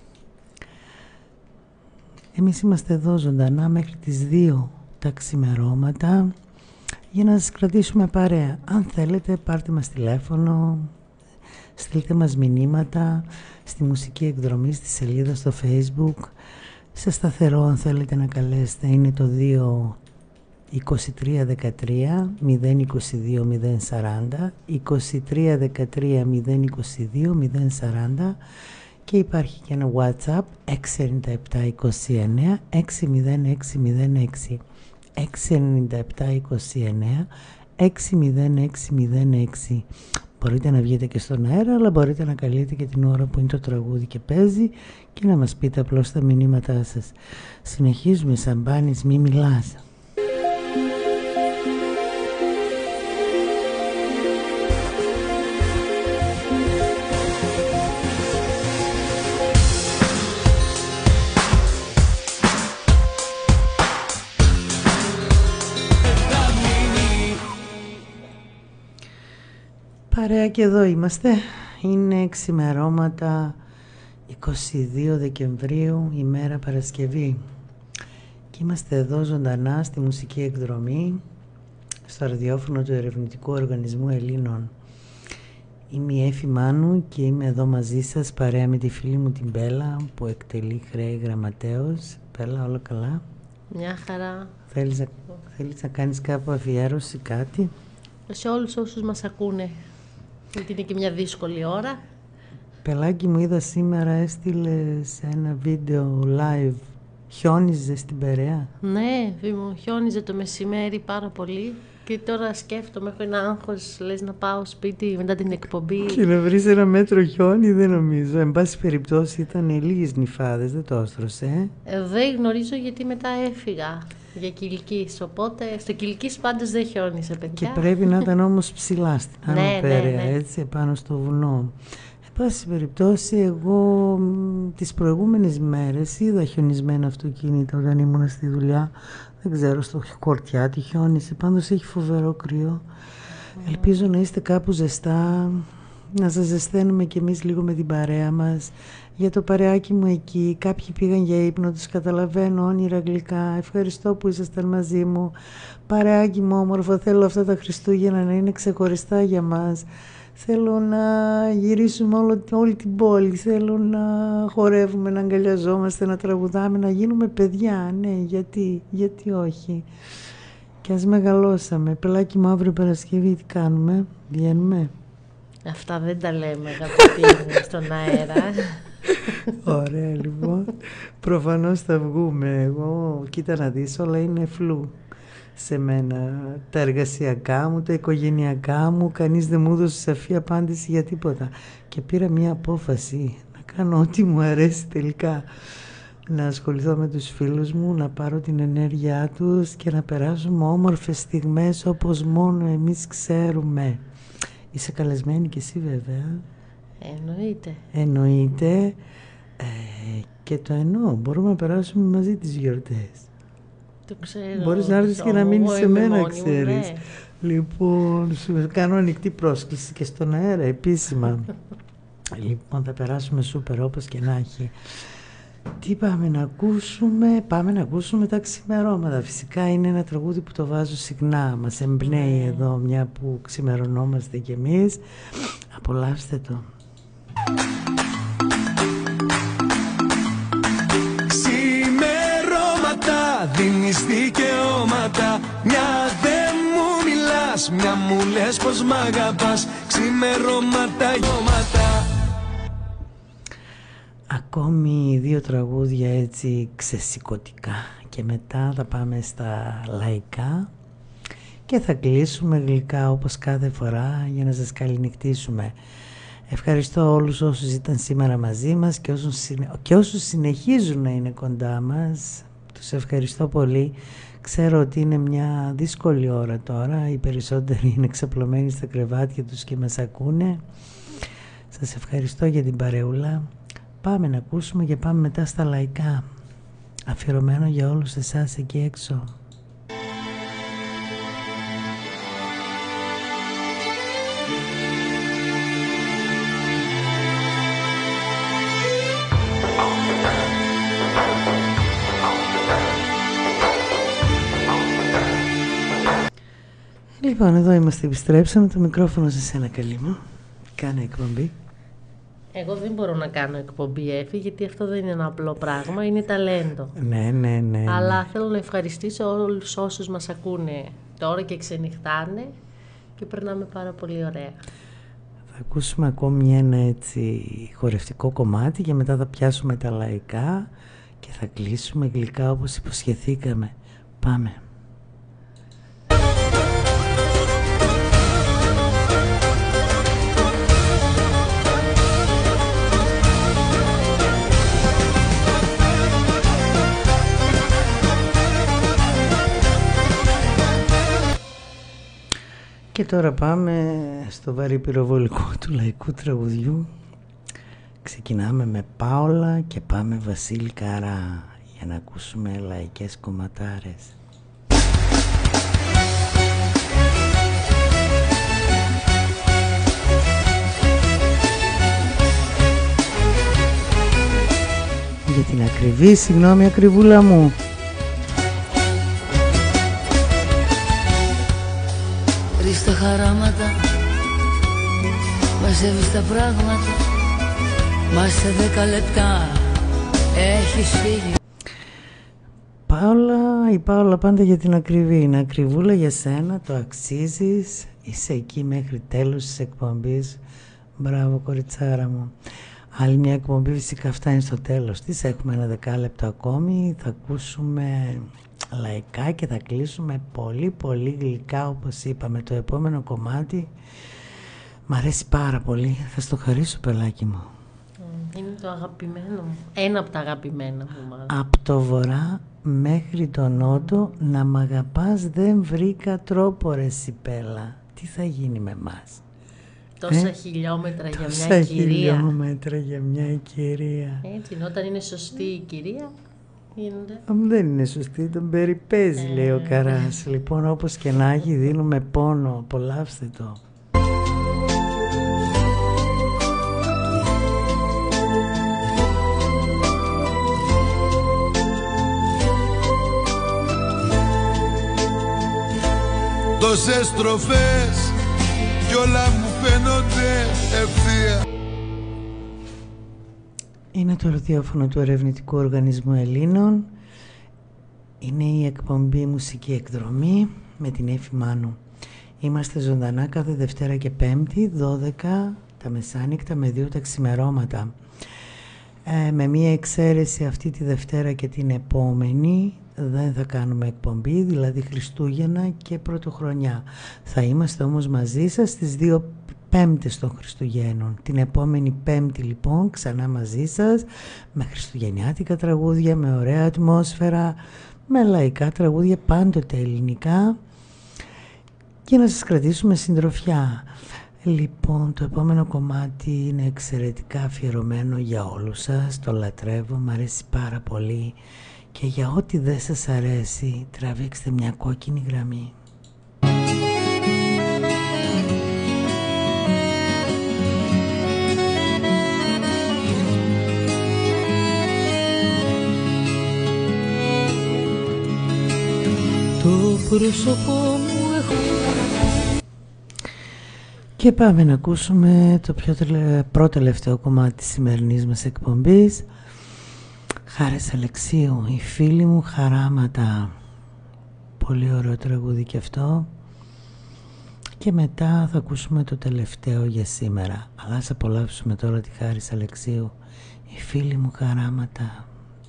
S2: Εμείς είμαστε εδώ ζωντανά μέχρι τις δύο τα ξημερώματα για να σας κρατήσουμε παρέα. Αν θέλετε, πάρτε μας τηλέφωνο Στείλτε μας μηνύματα στη μουσική εκδρομή στη σελίδα στο Facebook. Σε σταθερό, αν θέλετε να καλέσετε, είναι το δύο είκοσι τρία δεκατρία μηδέν είκοσι δύο μηδέν σαράντα, είκοσι τρία δεκατρία μηδέν είκοσι δύο μηδέν σαράντα, και υπάρχει και ένα WhatsApp έξι εννιά επτά είκοσι εννέα έξι μηδέν έξι μηδέν έξι, έξι εννιά επτά είκοσι εννέα έξι μηδέν έξι μηδέν έξι. Μπορείτε να βγείτε και στον αέρα, αλλά μπορείτε να καλείτε και την ώρα που είναι το τραγούδι και παίζει και να μας πείτε απλώς τα μηνύματά σας. Συνεχίζουμε. Σαμπάνης, μη μιλάς. Παρέα και εδώ είμαστε. Είναι ξημερώματα είκοσι δύο Δεκεμβρίου, ημέρα Παρασκευή. Και είμαστε εδώ ζωντανά στη μουσική εκδρομή, στο ραδιόφωνο του Ερευνητικού Οργανισμού Ελλήνων. Είμαι η Έφη Μάνου και είμαι εδώ μαζί σας παρέα με τη φίλη μου την Μπέλα, που εκτελεί χρέη γραμματέως. Μπέλα, όλα καλά?
S3: Μια χαρά.
S2: Θέλεις να, θέλεις να κάνεις κάπου αφιέρωση, κάτι?
S3: Σε όλους όσους μας ακούνε, γιατί είναι και μια δύσκολη ώρα.
S2: Πελάκι μου, είδα σήμερα έστειλες ένα βίντεο live. Χιόνιζε στην Περαία?
S3: Ναι, μου χιόνιζε το μεσημέρι πάρα πολύ. Και τώρα σκέφτομαι, έχω ένα άγχος, λες να πάω σπίτι μετά την εκπομπή.
S2: Και να βρεις ένα μέτρο χιόνι, δεν νομίζω. Εν πάση περιπτώσει ήταν λίγες νυφάδες, δεν το έστρωσε.
S3: Ε, δεν γνωρίζω, γιατί μετά έφυγα για Κιλκής. Οπότε στο Κιλκής πάντως δεν χιόνισε, παιδιά.
S2: Και πρέπει να ήταν όμως ψηλά στην Άνω
S3: ναι,
S2: Περαία,
S3: ναι, ναι.
S2: έτσι, επάνω στο βουνό. Εν πάση περιπτώσει, εγώ μ, τις προηγούμενες μέρες είδα χιονισμένα αυτοκίνητα όταν ήμουν στη δουλειά. Δεν ξέρω, στο Χορτιάτι χιόνισε, πάντως έχει φοβερό κρύο. Mm. Ελπίζω να είστε κάπου ζεστά, να σας ζεσταίνουμε κι εμείς λίγο με την παρέα μας. Για το παρεάκι μου εκεί, κάποιοι πήγαν για ύπνο, τους καταλαβαίνω, όνειρα γλυκά. Ευχαριστώ που ήσασταν μαζί μου. Παρεάκι μου όμορφο, θέλω αυτά τα Χριστούγεννα να είναι ξεχωριστά για μας. Θέλω να γυρίσουμε όλο, όλη την πόλη, θέλω να χορεύουμε, να αγκαλιαζόμαστε, να τραγουδάμε, να γίνουμε παιδιά, ναι, γιατί, γιατί όχι. Και ας μεγαλώσαμε. Πελάκι μου, αύριο Παρασκευή τι κάνουμε, βγαίνουμε?
S3: Αυτά δεν τα λέμε, αγαπητοί, στον αέρα.
S2: Ωραία, λοιπόν. Προφανώς θα βγούμε. Εγώ, κοίτα να δεις, όλα είναι φλού σε μένα. Τα εργασιακά μου, τα οικογενειακά μου, κανείς δεν μου έδωσε σαφή απάντηση για τίποτα. Και πήρα μια απόφαση να κάνω ό,τι μου αρέσει τελικά. Να ασχοληθώ με τους φίλους μου, να πάρω την ενέργειά τους και να περάσουμε όμορφες στιγμές όπως μόνο εμείς ξέρουμε. Είσαι καλεσμένη κι εσύ, βέβαια.
S3: Εννοείται.
S2: Εννοείται. Ε, και το εννοώ. Μπορούμε να περάσουμε μαζί τις γιορτές.
S3: Το ξέρω.
S2: Μπορείς να έρθεις και να μείνεις σε μένα, ξέρεις.
S3: Ναι.
S2: Λοιπόν, σου κάνω ανοιχτή πρόσκληση και στον αέρα επίσημα. Λοιπόν, θα περάσουμε σούπερ όπως και να έχει. Τι πάμε να ακούσουμε? Πάμε να ακούσουμε τα ξημερώματα. Φυσικά είναι ένα τραγούδι που το βάζω συχνά. Μας εμπνέει εδώ, μια που ξημερωνόμαστε κι εμείς. Απολαύστε το.
S4: Ξημερώματα, δίνεις δικαιώματα. Μια δεν μου μιλάς, μια μου λες πως μ' αγαπάς. Ξημερώματα, γιώματα.
S2: Ακόμη δύο τραγούδια έτσι ξεσηκωτικά και μετά θα πάμε στα λαϊκά και θα κλείσουμε γλυκά όπως κάθε φορά για να σας καληνυχτήσουμε. Ευχαριστώ όλους όσους ήταν σήμερα μαζί μας και όσους, συνε... και όσους συνεχίζουν να είναι κοντά μας. Τους ευχαριστώ πολύ. Ξέρω ότι είναι μια δύσκολη ώρα τώρα, οι περισσότεροι είναι ξαπλωμένοι στα κρεβάτια τους και μας ακούνε. Σας ευχαριστώ για την παρεούλα. Πάμε να ακούσουμε και πάμε μετά στα λαϊκά, αφιερωμένο για όλους εσάς εκεί έξω.
S3: Λοιπόν, εδώ είμαστε, επιστρέψαμε. Το μικρόφωνο σε σένα, καλή μου. Κάνε εκπομπή. Εγώ δεν μπορώ να κάνω εκπομπή, Εφη, γιατί αυτό δεν είναι ένα απλό πράγμα, είναι ταλέντο.
S2: Ναι, ναι, ναι.
S3: Αλλά θέλω να ευχαριστήσω όλους όσους μας ακούνε τώρα και ξενυχτάνε και περνάμε πάρα πολύ ωραία.
S2: Θα ακούσουμε ακόμη ένα έτσι χορευτικό κομμάτι και μετά θα πιάσουμε τα λαϊκά και θα κλείσουμε γλυκά όπως υποσχεθήκαμε. Πάμε. Και τώρα πάμε στο βαρύ πυροβολικό του λαϊκού τραγουδιού. Ξεκινάμε με Πάολα και πάμε Βασίλη Καρά για να ακούσουμε λαϊκές κομματάρες. Για την ακριβή, συγγνώμη ακριβούλα μου.
S8: Στα χαράματα μαζεύεις τα πράγματα, μα σε δέκα λεπτά έχεις φύγει.
S2: Πάολα, η Πάολα πάντα για την ακριβή. Είναι ακριβούλα για σένα, το αξίζεις. Είσαι εκεί μέχρι τέλος της εκπομπής. Μπράβο κοριτσάρα μου. Άλλη μια εκπομπή φυσικά φτάνει στο τέλος της. Έχουμε ένα δεκάλεπτο ακόμη. Θα ακούσουμε λαϊκά και θα κλείσουμε πολύ πολύ γλυκά όπως είπαμε. Το επόμενο κομμάτι μ' αρέσει πάρα πολύ. Θα στο χαρίσω, πελάκι μου.
S3: Είναι το αγαπημένο μου. Ένα από τα αγαπημένα μου μάλλον.
S2: Από το βορρά μέχρι το νότο να μ' αγαπάς δεν βρήκα τρόπο ρε Σιπέλα. Τι θα γίνει με εμάς?
S3: Τόσα
S2: ε?
S3: χιλιόμετρα για
S2: Τόσα
S3: μια κυρία.
S2: Τόσα χιλιόμετρα για μια κυρία.
S3: Έτσι, όταν είναι σωστή η κυρία γίνονται.
S2: Δεν είναι σωστή, τον περιπέζει ε... λέει ο Καράς. Λοιπόν, όπως και να έχει, δίνουμε πόνο. Απολαύστε το.
S4: Τόσες στροφές κι όλα μου φαίνονται ευθεία.
S2: Είναι το ραδιόφωνο του Ερευνητικού Οργανισμού Ελλήνων. Είναι η εκπομπή Μουσική Εκδρομή με την Έφη Μάνου. Είμαστε ζωντανά κάθε Δευτέρα και Πέμπτη, δώδεκα τα μεσάνυχτα με δύο τα ξημερώματα. Ε, με μία εξαίρεση αυτή τη Δευτέρα και την επόμενη δεν θα κάνουμε εκπομπή, δηλαδή Χριστούγεννα και Πρωτοχρονιά. Θα είμαστε όμως μαζί σας στις δύο Πέμπτες των Χριστουγέννων. Την επόμενη Πέμπτη λοιπόν ξανά μαζί σας με χριστουγεννιάτικα τραγούδια, με ωραία ατμόσφαιρα, με λαϊκά τραγούδια πάντοτε ελληνικά και να σας κρατήσουμε συντροφιά. Λοιπόν, το επόμενο κομμάτι είναι εξαιρετικά αφιερωμένο για όλους σας, το λατρεύω, μ' αρέσει πάρα πολύ και για ό,τι δεν σας αρέσει τραβήξτε μια κόκκινη γραμμή.
S8: Το πρόσωπό μου έχω.
S2: Και πάμε να ακούσουμε το πιο τελε... πρώτο τελευταίο κομμάτι της σημερινής μας εκπομπής. Χάρης Αλεξίου, η φίλη μου χαράματα. Πολύ ωραίο τραγούδι και αυτό. Και μετά θα ακούσουμε το τελευταίο για σήμερα. Αλλά ας απολαύσουμε τώρα τη Χάρης Αλεξίου, η φίλη μου χαράματα.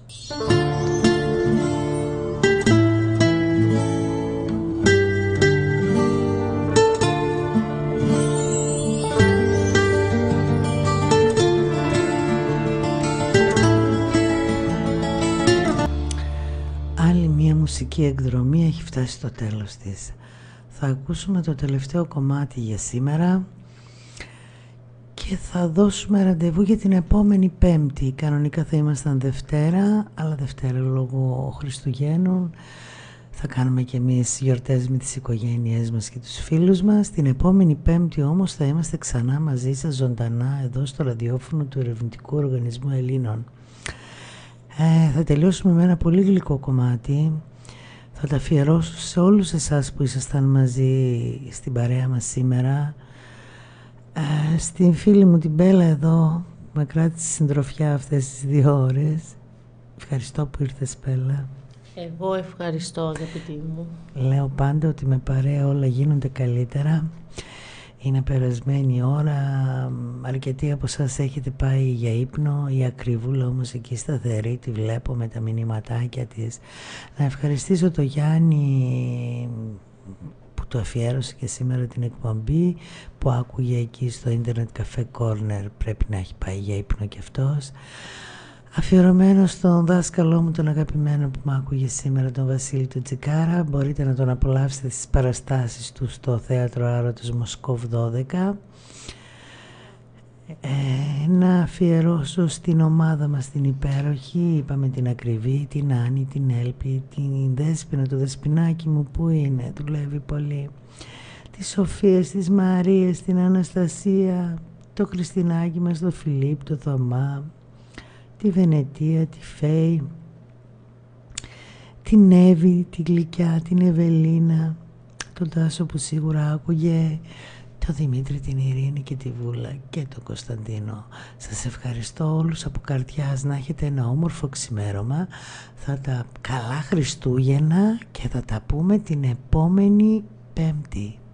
S2: Μουσική εκδρομή έχει φτάσει στο τέλος της. Θα ακούσουμε το τελευταίο κομμάτι για σήμερα και θα δώσουμε ραντεβού για την επόμενη Πέμπτη. Κανονικά θα ήμασταν Δευτέρα, αλλά Δευτέρα λόγω Χριστουγέννων θα κάνουμε και εμείς γιορτές με τις οικογένειές μας και τους φίλους μας. Την επόμενη Πέμπτη όμως θα είμαστε ξανά μαζί σας ζωντανά εδώ στο ραδιόφωνο του Ερευνητικού Οργανισμού Ελλήνων. Ε, θα τελειώσουμε με ένα πολύ γλυκό κομμάτι. Θα τα αφιερώσω σε όλους εσάς που ήσασταν μαζί στην παρέα μας σήμερα. Ε, στην φίλη μου την Μπέλα εδώ με κράτησε συντροφιά αυτές τις δύο ώρες. Ευχαριστώ που ήρθες, Πέλα.
S3: Εγώ ευχαριστώ, αγαπητή μου.
S2: Λέω πάντα ότι με παρέα όλα γίνονται καλύτερα. Είναι περασμένη η ώρα, αρκετοί από εσάς έχετε πάει για ύπνο. Η Ακριβούλα όμως εκεί σταθερή, τη βλέπω με τα μηνυματάκια της. Να ευχαριστήσω το Γιάννη που το αφιέρωσε και σήμερα την εκπομπή, που άκουγε εκεί στο Internet Cafe Corner, πρέπει να έχει πάει για ύπνο κι αυτός. Αφιερωμένο στον δάσκαλό μου τον αγαπημένο που με άκουγε σήμερα, τον Βασίλη του Τσικάρα. Μπορείτε να τον απολαύσετε στις παραστάσεις του στο Θέατρο Άρωτος Μοσκόβ δώδεκα. Ε, να αφιερώσω στην ομάδα μας την υπέροχη, είπαμε την Ακριβή, την Άννη, την Έλπη, την Δέσποινα, το Δεσποινάκι μου που είναι, δουλεύει πολύ, τις Σοφίες, τις Μαρίες, την Αναστασία, το Χριστινάκι μας, το Φιλίπ, το Θωμά, τη Βενετία, τη Φέη, την Εύη, την Γλυκιά, την Ευελίνα, τον Τάσο που σίγουρα άκουγε, τον Δημήτρη, την Ειρήνη και τη Βούλα και τον Κωνσταντίνο. Σας ευχαριστώ όλους από καρδιάς, να έχετε ένα όμορφο ξημέρωμα. Θα τα καλά Χριστούγεννα και θα τα πούμε την επόμενη Πέμπτη.